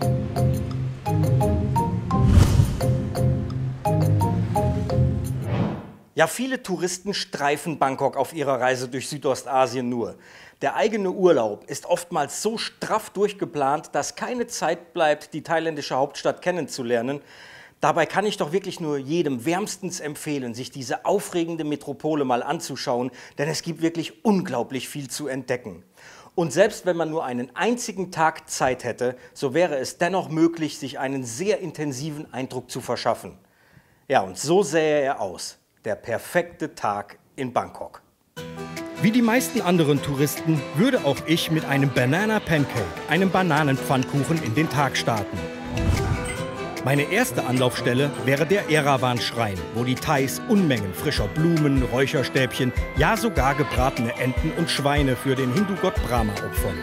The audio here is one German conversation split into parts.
Ja, viele Touristen streifen Bangkok auf ihrer Reise durch Südostasien nur. Der eigene Urlaub ist oftmals so straff durchgeplant, dass keine Zeit bleibt, die thailändische Hauptstadt kennenzulernen. Dabei kann ich doch wirklich nur jedem wärmstens empfehlen, sich diese aufregende Metropole mal anzuschauen, denn es gibt wirklich unglaublich viel zu entdecken. Und selbst wenn man nur einen einzigen Tag Zeit hätte, so wäre es dennoch möglich, sich einen sehr intensiven Eindruck zu verschaffen. Ja, und so sähe er aus. Der perfekte Tag in Bangkok. Wie die meisten anderen Touristen würde auch ich mit einem Banana Pancake, einem Bananenpfannkuchen, in den Tag starten. Meine erste Anlaufstelle wäre der Erawan-Schrein, wo die Thais Unmengen frischer Blumen, Räucherstäbchen, ja sogar gebratene Enten und Schweine für den Hindu-Gott Brahma opfern.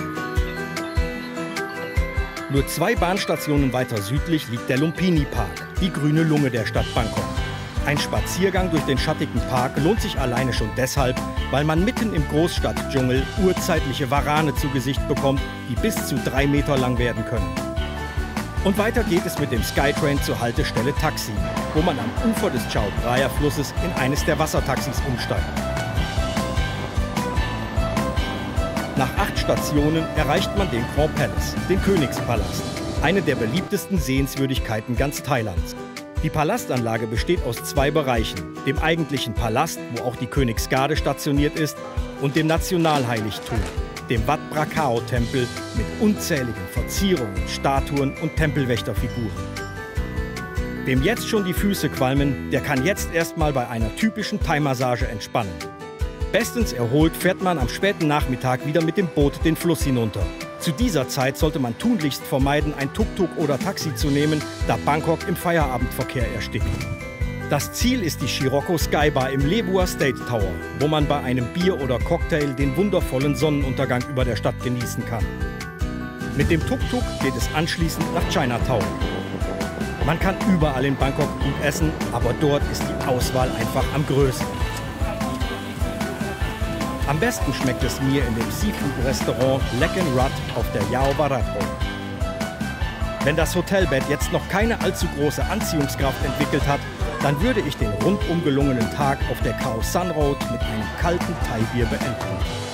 Nur 2 Bahnstationen weiter südlich liegt der Lumpini Park, die grüne Lunge der Stadt Bangkok. Ein Spaziergang durch den schattigen Park lohnt sich alleine schon deshalb, weil man mitten im Großstadtdschungel urzeitliche Warane zu Gesicht bekommt, die bis zu 3 Meter lang werden können. Und weiter geht es mit dem Skytrain zur Haltestelle Taxi, wo man am Ufer des Chao Phraya-Flusses in eines der Wassertaxis umsteigt. Nach 8 Stationen erreicht man den Grand Palace, den Königspalast, eine der beliebtesten Sehenswürdigkeiten ganz Thailands. Die Palastanlage besteht aus 2 Bereichen, dem eigentlichen Palast, wo auch die Königsgarde stationiert ist, und dem Nationalheiligtum, dem Wat Phra Kaew-Tempel mit unzähligen Verzierungen, Statuen und Tempelwächterfiguren. Wem jetzt schon die Füße qualmen, der kann jetzt erstmal bei einer typischen Thai-Massage entspannen. Bestens erholt fährt man am späten Nachmittag wieder mit dem Boot den Fluss hinunter. Zu dieser Zeit sollte man tunlichst vermeiden, ein Tuk-Tuk oder Taxi zu nehmen, da Bangkok im Feierabendverkehr erstickt. Das Ziel ist die Shiroko Sky Bar im Lebua State Tower, wo man bei einem Bier oder Cocktail den wundervollen Sonnenuntergang über der Stadt genießen kann. Mit dem Tuk-Tuk geht es anschließend nach Chinatown. Man kann überall in Bangkok gut essen, aber dort ist die Auswahl einfach am größten. Am besten schmeckt es mir in dem Seafood-Restaurant Lek & Rat auf der Yao Barat Road. Wenn das Hotelbett jetzt noch keine allzu große Anziehungskraft entwickelt hat, dann würde ich den rundum gelungenen Tag auf der Khao San Road mit einem kalten Thai-Bier beenden.